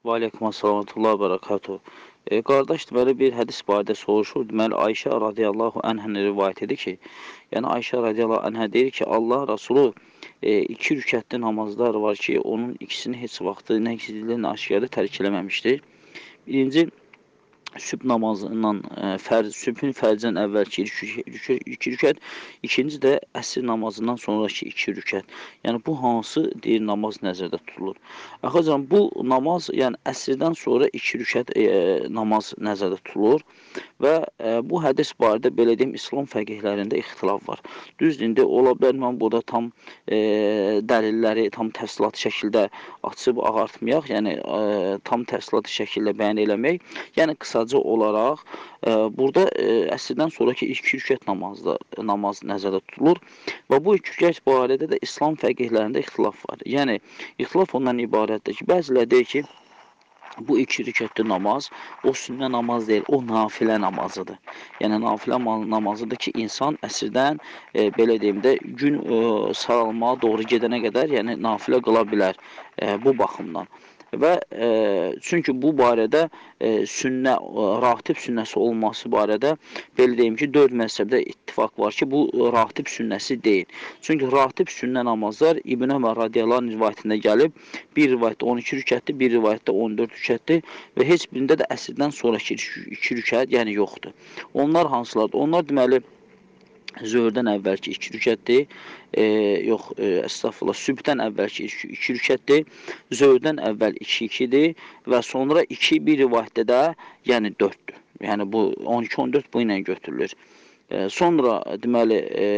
Və aleykum əssalamətullah və bərəkatuhu. Qardaş, deməli bir hədis barədə soruşur. Deməli Ayşə radiyallahu anhənin rivayət edir ki, yəni Ayşə radiyallahu anhə deyir ki, Allah Rasulü iki rükətli namazlar var ki, onun ikisini heç vaxtı nə gizli, nə aşkarda tərk eləməmişdir. Birinci sübh namazından sübhün fərzindən əvvəlki iki rükət, ikinci də əsr namazından sonraki iki rükət. Yəni bu hansı deyir namaz nəzərdə tutulur? Axıcan bu namaz, yəni əsrdən sonra iki rükət namaz nəzərdə tutulur və bu hədis barədə belə deyim İslam fəqihlərində ixtilaf var. Düzdür, indi ola bilər mən burada tam dəlilləri tam təfsilatlı şəkildə açıb ağartmayaq, yəni tam təfsilatlı şəkildə bəyan eləmək. Yəni qısaca olaraq burada əsrdən sonraki iki rükət namaz nəzərdə tutulur və bu iki rükət barədə də İslam fəqihlərində ixtilaf var. Yəni ixtilaf ondan ibarətdir ki, bəziləri deyir ki, bu iki rükətli namaz o sünnə namaz deyil, o nafilə namazıdır. Yəni nafilə namazıdır ki, insan əsrdən belə deyim də gün saralmağa doğru gedənə qədər, yəni nafilə qıla bilər bu baxımdan. Və çünki bu barədə sünnə, ratib sünnəsi olması barədə belə deyim ki, 4 məzhəbdə ittifaq var ki, bu ratib sünnəsi deyil. Çünki ratib sünnə namazlar İbn Ömər radiyallahu anh rivayətində gəlib, bir rivayətdə 12 rükətdir, bir rivayətdə 14 rükətdir və heç birində də əsrdən sonraki 2 rükət, yəni yoxdur. Onlar hansılardır? Onlar deməli zöhrdən əvvəlki 2 rükətdir, əstəğfurullah, sübhdən əvvəlki 2 rükətdir, zöhrdən əvvəl 2-2-dir və sonra 2 bir rivayətdə də, yəni 4-dür. Yəni bu 12-14 bu ilə götürülür. Sonra deməli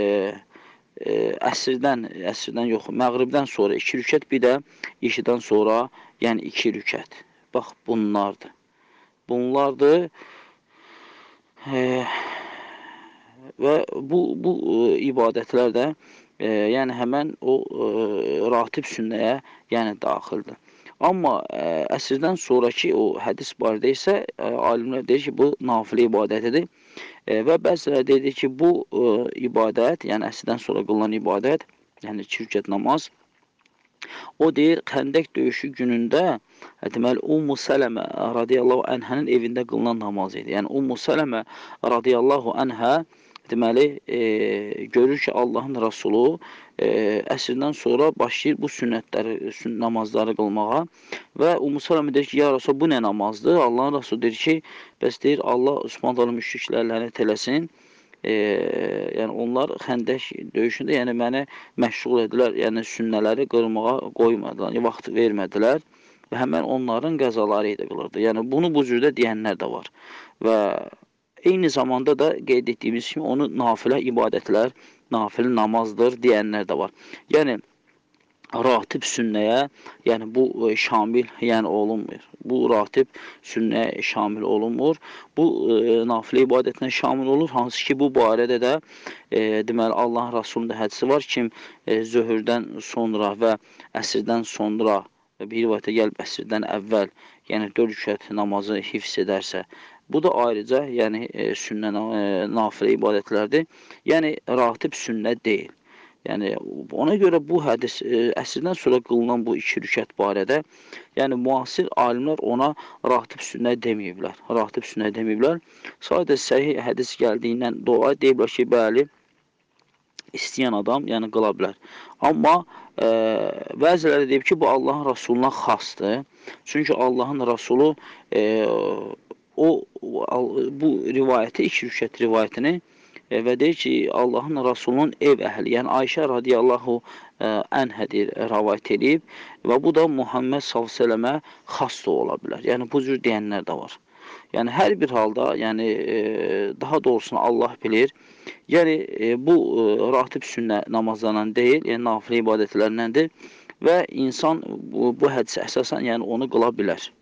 əsrdən yox, məğribdən sonra 2 rükət, bir də işidən sonra, yəni 2 rükət. Bax, bunlardır. Bunlardır. Və bu ibadətlər də yəni həmən o ratib sünnəyə yəni daxildir. Amma əsrdən sonraki o hədis barədə isə alimlər deyir ki, bu nafilə ibadətidir və bəziləri deyir ki, bu ibadət, yəni əsrdən sonra qılınan ibadət, yəni 2 rükət namaz, o deyir, Xəndək döyüşü günündə deməli Ummu Sələmə radiyallahu anhənin evində qılınan namaz idi. Yəni Ummu Sələmə radiyallahu anhə deməli görür ki, Allahın Rasulu əsrdən sonra başlayır bu namazları qılmağa və Ummu Sələmə deyir ki, ya Rasul, bu nə namazdır? Allahın Rasulu deyir ki, bəs deyir, Allah Subhanahu taala müşriklərə lənət eləsin. Yəni onlar Xəndək döyüşündə yəni məni məşğul edilər, yəni sünnələri qırmağa qoymadılar, yəni vaxt vermədilər və həmən onların qəzaları ilə qılırdı. Yəni bunu bu cürdə deyənlər də var və eyni zamanda da qeyd etdiyimiz kimi onu nafilə ibadətlər, nafilə namazdır deyənlər də var. Yəni ratib sünnəyə, yəni bu şamil yəni olunmur. Bu ratib sünnəyə şamil olunmur. Bu nafilə ibadətinə şamil olur. Hansı ki, bu barədə də deməli Allahın Rasulunda hədisi var ki, zöhrdən sonra və əsrdən sonra bir rivayətə gəlib əsrdən əvvəl, yəni 4 rükət namazı hifz edərsə, bu da ayrıca, yəni sünnə nafilə ibadətlərdir. Yəni ratib sünnə deyil. Yəni ona görə bu hədis əsrdən sonra qılınan bu 2 rükət barədə, yəni müasir alimlər ona ratib sünnə deməyiblər. Ratib sünnə deməyiblər. Sadəcə səhih hədis gəldiyindən dolayı deyiblər ki, bəli, istəyən adam yəni qıla bilər. Amma bəziləri deyib ki, bu Allahın Rasuluna xasdır. Çünki Allahın Rasulu bu rivayəti, 2 rükət rivayətini və deyir ki, Allahın Rasulunun ev əhli, yəni Ayşə radiyallahu anhədir rəvayət edib və bu da Muhammed s.ə.və xas da ola bilər. Yəni bu cür deyənlər də var. Yəni hər bir halda, yəni daha doğrusunu Allah bilir. Yəni bu ratib sünnə namazlarından deyil, yəni nafilə ibadətlərindəndir və insan bu hədisə əsasən yəni onu qıla bilər.